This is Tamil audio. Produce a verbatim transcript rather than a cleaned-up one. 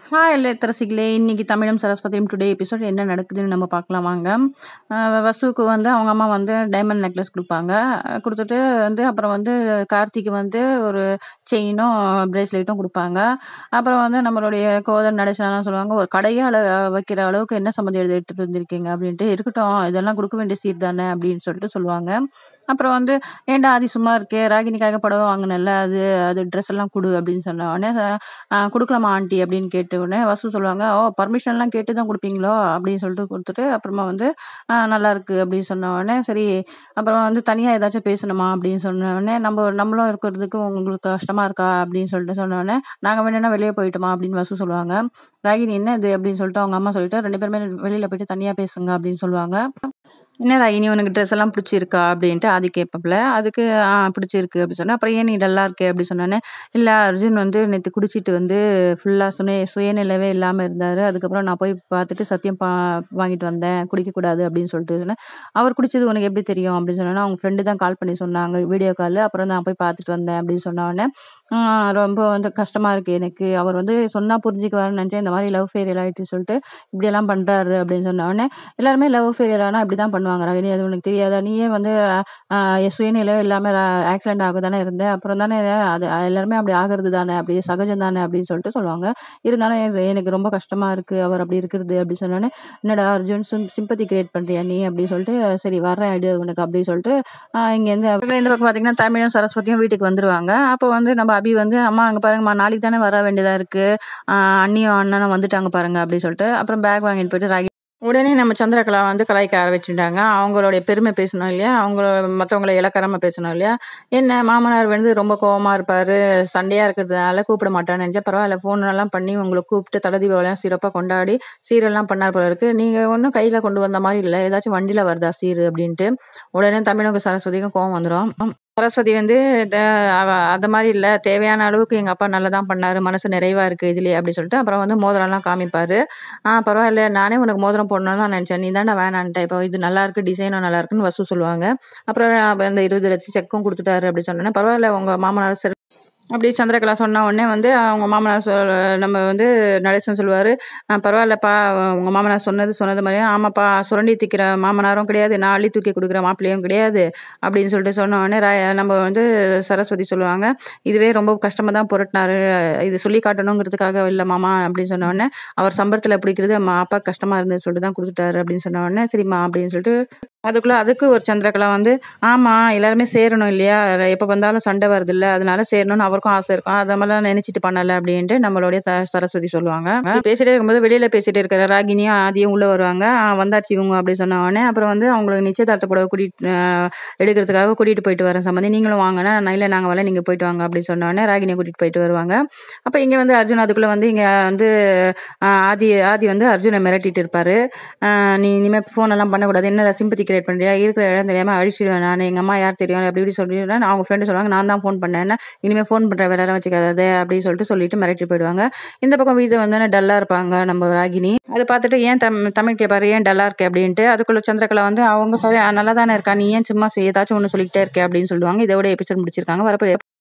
ஹாய் இல்லத்தரசிகளே! இன்னைக்கு தமிழும் சரஸ்வதியும் டுடே எபிசோட் என்ன நடக்குதுன்னு நம்ம பார்க்கலாம் வாங்க. அ வசுவுக்கு வந்து அவங்க அம்மா வந்து டைமண்ட் நெக்லஸ் குடுப்பாங்க. அ குடுத்துட்டு வந்து அப்புறம் வந்து கார்த்திக்கு வந்து ஒரு செயினும், பிரேஸ்லெட்டும் குடுப்பாங்க. அப்புறம் வந்து நம்மளுடைய கோதன் நடேசன்லாம் சொல்லுவாங்க, "ஒரு கடையே அள வைக்கிற அளவுக்கு என்ன சம்மந்தி எழுதி எடுத்துட்டு வந்திருக்கீங்க?" அப்படின்ட்டு. "இருக்கட்டும், இதெல்லாம் குடுக்க வேண்டிய சீர் தானே" அப்படின்னு சொல்லிட்டு சொல்லுவாங்க. அப்புறம் வந்து, "ஏன்டா ஆதி சும்மா இருக்கே? ராகினிக்காக புடவ வாங்குனேல்ல, அது அது ட்ரெஸ் எல்லாம் குடு" அப்படின்னு சொன்ன உடனே, "அ குடுக்கலாமா ஆன்ட்டி?" அப்படின்னு கேட்ட உடனே வசு சொல்லுவாங்க, "ஓ! பர்மிஷன்லாம் கேட்டு தான் குடுப்பீங்களோ?" அப்படின்னு சொல்லிட்டு குடுத்துட்டு, அப்புறமா வந்து, "அ நல்லாயிருக்கு" அப்படின்னு சொன்ன உடனே, சரி அப்புறம் வந்து, "தனியா ஏதாச்சும் பேசணுமா?" அப்படின்னு சொன்ன உடனே, "நம்ப நம்மளும் இருக்கிறதுக்கு உங்களுக்கு கஷ்டமா இருக்கா?" அப்படின்னு சொல்லிட்டு சொன்ன உடனே, "நாங்க வேணும்னா வெளிய போயிட்டோமா?" அப்படின்னு வசு சொல்லுவாங்க. ராகினி, "என்ன இது?" அப்படின்னு சொல்லிட்டு அவங்க அம்மா சொல்லிட்டு, "ரெண்டு பேருமே வெளியில போயிட்டு தனியா பேசுங்க" அப்படின்னு சொல்லுவாங்க. "என்ன ராகினி உனக்கு ட்ரெஸ் எல்லாம் பிடிச்சிருக்கா?" அப்படின்ட்டு ஆதி கேட்பாப்புல. அதுக்கு "ஆ பிடிச்சிருக்கு" அப்படி சொன்னேன். "அப்புறம் ஏன் நீ டல்லா இருக்க?" அப்படி சொன்னோனே, "இல்ல அர்ஜுன் வந்து நேத்து குடிச்சிட்டு வந்து ஃபுல்லா சுய சுயநினைவே இல்லாம இருந்தாரு. அதுக்கப்புறம் நான் போய் பார்த்துட்டு சத்தியம் பா வாங்கிட்டு வந்தேன். குடிக்கக்கூடாது அப்படின்னு சொல்லிட்டு சொன்னேன். அவர் குடிச்சது உனக்கு எப்படி தெரியும்?" அப்படின்னு சொன்னோனே, "அவங்க ஃப்ரெண்டு தான் கால் பண்ணி சொன்னாங்க வீடியோ காலு. அப்புறம் நான் போய் பார்த்துட்டு வந்தேன்" அப்படின்னு சொன்ன உடனே, "ஆ ரொம்ப வந்து கஷ்டமா இருக்கு எனக்கு. அவர் வந்து சொன்னா புரிஞ்சுக்குவாருன்னு நினைச்சேன். இந்த மாதிரி லவ் ஃபெயிலியர் ஆயிடுச்சுன்னு சொல்லிட்டு இப்படியெல்லாம் பண்றாரு" அப்படின்னு சொன்ன உடனே, "எல்லாருமே லவ் ஃபெயிலியர் ஆனா இப்படிதான் பண்ணுவாங்க ராகினி. அது உனக்கு தெரியாதா? நீயே வந்து அ சுயநினைவே இல்லாம அ ஆக்சிடென்ட் ஆக தானே இருந்த. அப்புறம் தானே அது எல்லாருமே அப்படி ஆகுறது தானே. அப்படி சகஜம் தானே" அப்படின்னு சொல்லிட்டு சொல்லுவாங்க. இருந்தாலும் எ எனக்கு ரொம்ப கஷ்டமா இருக்கு அவர் அப்படி இருக்கிறது அப்படின்னு சொன்னோனே, "என்னடா அர்ஜுன் சிம் சிம்பத்தி கிரியேட் பண்றியா நீ?" அப்படின்னு சொல்லிட்டு, "சரி வர்றேன் இரு உனக்கு" அப்படின்னு சொல்லிட்டு அ இங்கேருந்து இந்த பக்கம் பார்த்தீங்கன்னா, தமிழும் சரஸ்வதியும் வீட்டுக்கு வந்துருவாங்க. அப்போ வந்து நம்ம அபி வந்து, "அம்மா அங்க பாருங்கம்மா, நாளைக்கு தானே வர வேண்டியதா இருக்கு. அ அண்ணியும் அண்ணனும் வந்துட்டாங்க பாருங்க" அப்படின்னு சொல்லிட்டு, அப்புறம் பேக் வாங்கிட்டு போயிட்டு ராகி உடனே நம்ம சந்திரகலா வந்து கலாய்க்க ஆரம்பிச்சுட்டாங்க. அவங்களுடைய பெருமை பேசணும் இல்லையா? அவங்க மத்தவங்கள இளக்காரமா பேசணும் இல்லையா? "என்ன மாமனார் வந்து ரொம்ப கோவமா இருப்பாரு. சண்டையா இருக்கிறதுனால கூப்பிட மாட்டான்னு நினைச்சேன். பரவாயில்ல ஃபோன்லாம் பண்ணி உங்கள கூப்பிட்டு தல தீபாவளிலாம் சிறப்பா கொண்டாடி சீரெல்லாம் பண்ணார் போல இருக்கு. நீங்க ஒண்ணும் கையில கொண்டு வந்த மாரி இல்ல. ஏதாச்சும் வண்டியில வருதா சீரு?" அப்படின்ட்டு. உடனே தமிழுக்கும் சரஸ்வதிக்கும் கோவம் வந்துரும். சரஸ்வதி வந்து த அவ அந்த மாரி இல்ல. தேவையான அளவுக்கு எங்க அப்பா நல்லா தான் பண்ணாரு. மனசு நிறைவா இருக்கு இதுலயே அப்படி சொல்லிட்டு, அப்புறம் வந்து மோதிரம்லாம் காமிப்பாரு. "ஆ பரவாயில்ல. நானே உனக்கு மோதிரம் போடணும்னு தான் நினைச்சேன். நீ தான்டா வேணான்ட்ட. இப்போ இது நல்லாயிருக்கு. டிசைனும் நல்லாயிருக்குன்னு" வசு சொல்லுவாங்க. அப்புறம் அந்த இருபது லட்சம் செக்கும் குடுத்துட்டாரு அப்படி சொன்னோனே, "பரவாயில்ல உங்க மாமனார் சிற" அப்படி சந்திரகலா சொன்ன உடனே வந்து அவங்க மாமனார் சொ நம்ம வந்து நடேசன் சொல்லுவாரு, "அ பரவாயில்லப்பா உங்க மாமனார் சொன்னது சொன்னது மாரியே ஆமாப்பா சுரண்டி திக்கிற மாமனாரும் கிடையாது. நான் அள்ளி தூக்கி குடுக்குற மாப்பிள்ளையும் கிடையாது" அப்படின்னு சொல்லிட்டு சொன்ன உடனே ர நம்ம வந்து சரஸ்வதி சொல்லுவாங்க, "இதுவே ரொம்ப கஷ்டமா தான் புரட்டுனாரு. இது சொல்லி காட்டணுங்கிறதுக்காக இல்ல மாமா" அப்படின்னு சொன்ன உடனே, "அவர் சம்பளத்துல பிடிக்கிறது அம்மா அப்பாவுக்கு கஷ்டமா இருந்ததுன்னு சொல்லிட்டு தான் குடுத்துட்டாரு" அப்படின்னு சொன்ன உடனே, "சரிம்மா" அப்படின்னு சொல்லிட்டு அதுக்குள்ள அதுக்கு ஒரு சந்திரகலா வந்து, "ஆமா எல்லாருமே சேரணும் இல்லையா? எப்ப வந்தாலும் சண்டை வருதுல்ல. அதனால சேரணும்னு அவருக்கும் ஆசை இருக்கும். அத மாரிலாம் நினைச்சிட்டு பண்ணல" அப்படின்ட்டு நம்மளுடைய த சரஸ்வதி சொல்லுவாங்க. இப்படி பேசிட்டே இருக்கும்போது வெளியில பேசிட்டு இருக்கிற ராகினியும், ஆதியும் உள்ள வருவாங்க. "ஆ வந்தாச்சு இவங்க" அப்படி சொன்ன உடனே, அப்புறம் வந்து அவங்களுக்கு நிச்சயதார்த்த புடவ கூட்டிட்டு அ எடுக்கிறதுக்காக கூட்டிட்டு போயிட்டு வரேன் சம்மந்தி. நீங்களும் வாங்கன்னா, "இல்ல நாங்க வரல. நீங்க போயிட்டு வாங்க" அப்படின்னு சொன்ன உடனே ராகினிய கூட்டிட்டு போயிட்டு வருவாங்க. அப்ப இங்க வந்து அர்ஜுன் அதுக்குள்ள வந்து இங்க வந்து அ ஆதி ஆதி வந்து அர்ஜுன மிரட்டிட்டு இருப்பாரு. "அ நீ இனிமே ஃபோனெல்லாம் பண்ணக்கூடாது. என்னடா சிம்பத்தி கிரியேட் பண்றியா? இருக்கிற இடம் தெரியாம அழிச்சிடுவேன் நானு. எங்க அம்மா யார் தெரியும்?" அப்படி இப்படி சொல்லிடுவேன். அவங்க ஃப்ரெண்டு சொல்லுவாங்க, "நான் தான் ஃபோன் பண்ணேன். இனிமே ஃபோன் பண்ற வேலைலாம் வச்சுக்காத" அப்படின்னு சொல்லிட்டு சொல்லிட்டு மிரட்டிட்டு போயிடுவாங்க. இந்த பக்கம் வீட்ல வந்தோனே டல்லா இருப்பாங்க நம்ம ராகினி. அத பார்த்துட்டு ஏன் தம் தமிழ் கேட்பாரு, "ஏன் டல்லா இருக்க?" அப்படின்ட்டு. அதுக்குள்ள சந்திரகலா வந்து, "அவங்க சரி நல்லா தானே இருக்கா. நீ ஏன் சும்மா ஏதாச்சும் ஒண்ணு சொல்லிக்கிட்டே இருக்க?" அப்படின்னு சொல்லுவாங்க. இதோட எபிசோட் முடிச்சிருக்காங்க. வரப்போற